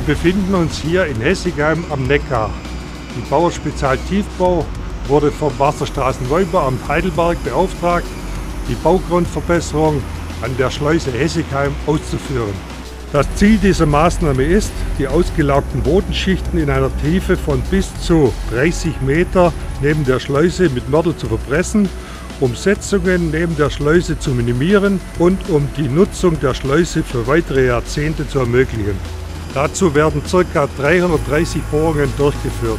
befinden uns hier in Hessigheim am Neckar. Die Bauerspezial Tiefbau wurde vom Wasserstraßenneubauamt Heidelberg beauftragt, die Baugrundverbesserung an der Schleuse Hessigheim auszuführen. Das Ziel dieser Maßnahme ist, die ausgelagten Bodenschichten in einer Tiefe von bis zu 30 Meter neben der Schleuse mit Mörtel zu verpressen, um Setzungen neben der Schleuse zu minimieren und um die Nutzung der Schleuse für weitere Jahrzehnte zu ermöglichen. Dazu werden ca. 330 Bohrungen durchgeführt.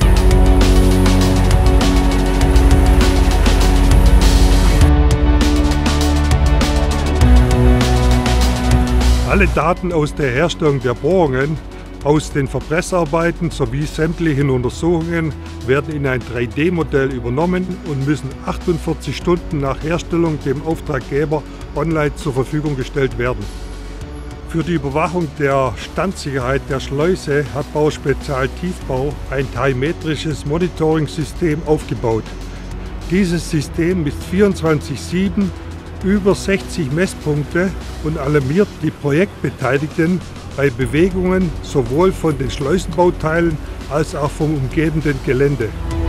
Alle Daten aus der Herstellung der Bohrungen, aus den Verpressarbeiten sowie sämtlichen Untersuchungen werden in ein 3D-Modell übernommen und müssen 48 Stunden nach Herstellung dem Auftraggeber online zur Verfügung gestellt werden. Für die Überwachung der Standsicherheit der Schleuse hat Bauerspezial Tiefbau ein timetrisches Monitoring-System aufgebaut. Dieses System misst 24/7 über 60 Messpunkte und alarmiert die Projektbeteiligten bei Bewegungen sowohl von den Schleusenbauteilen als auch vom umgebenden Gelände.